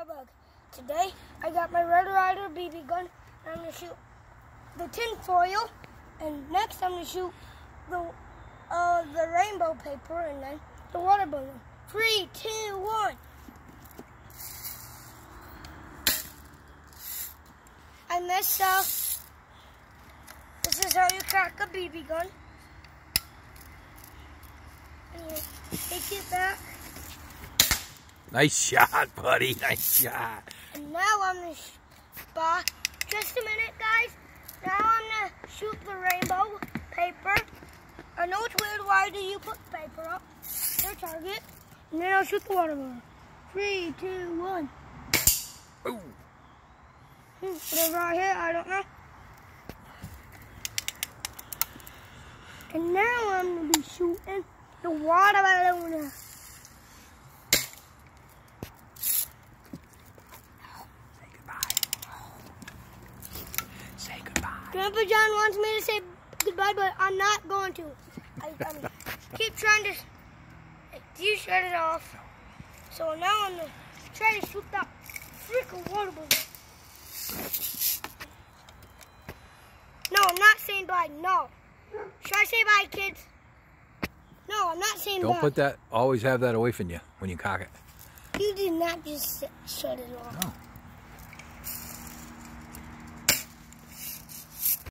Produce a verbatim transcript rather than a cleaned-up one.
Bug. Today I got my Red Ryder B B gun and I'm going to shoot the tin foil, and next I'm going to shoot the uh, the rainbow paper and then the water balloon. Three, two, one. I messed up. This is how you crack a B B gun. And you take it back. Nice shot, buddy. Nice shot. And now I'm going to spot. Just a minute, guys. Now I'm going to shoot the rainbow paper. I know it's weird. Why do you put paper up your target? And then I'll shoot the water balloon. Three, two, one. Ooh. Hmm, whatever I hit, I don't know. And now I'm going to be shooting the water balloon. Say goodbye. Grandpa John wants me to say goodbye, but I'm not going to. I, I keep trying to. You shut it off. So now I'm gonna try to shoot that freaking water balloon. No, I'm not saying bye. No. Should I say bye, kids? No, I'm not saying Don't bye. put that. Always have that away from you when you cock it. You did not just shut it off. No.